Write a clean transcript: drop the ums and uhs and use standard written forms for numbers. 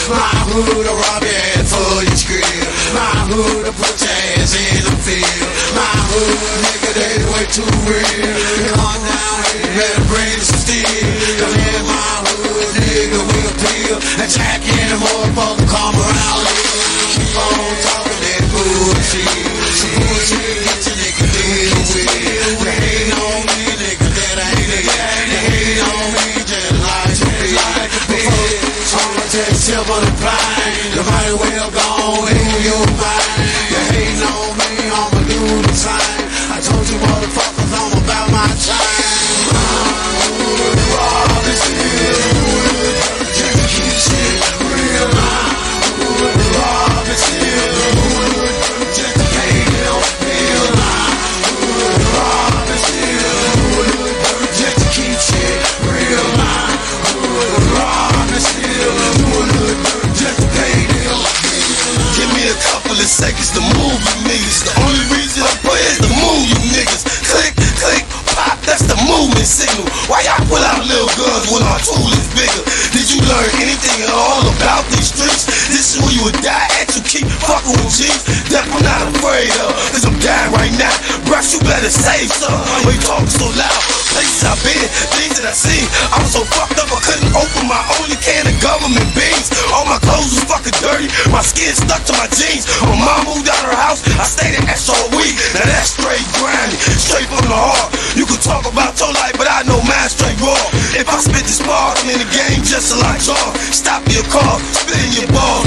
My hood will rob your ass for your script. My hood will put your ass in the field. My hood, nigga, they way too real. Calm down, you better bring some steel. Cause in my hood, nigga, we appeal. And Jack in the motherfucker come around here. Keep on talking that bullshit. Some bullshit get your nigga deal with. They hate on me, nigga, that ain't it. They hate on me just like you feel. I'ma just tip on the plane. You might as well go in your mind. You hating on me, I'ma do the same. I told you motherfuckers I'm about my time. Rob is here. Just keep shit real. Rob is here. Just pay them bill. Rob is here. Just keep shit real. Rob is here. Just pay them. Give me a couple of seconds to move you niggas. The only reason I play is to move you niggas. Click, click, pop, that's the movement signal. Why y'all pull out little guns when our tool is bigger? Did you learn anything at all about these streets? This is where you would die at. You keep fucking with G's. That I'm not afraid of, cause I'm dying right now. Bruh, you better save some. Why you talking so loud? Places I've been, things that I seen. I was so fucked up I couldn't open my only can of government beans. All my clothes was fucking dirty, my skin stuck to my jeans. My mom moved out of her house, I stayed in S all week. Now that's straight grinding, straight from the heart. You can talk about your life, but I know mine straight raw. If I spit this bar, I'm in the game just like y'all. Stop your car, spit in your ball.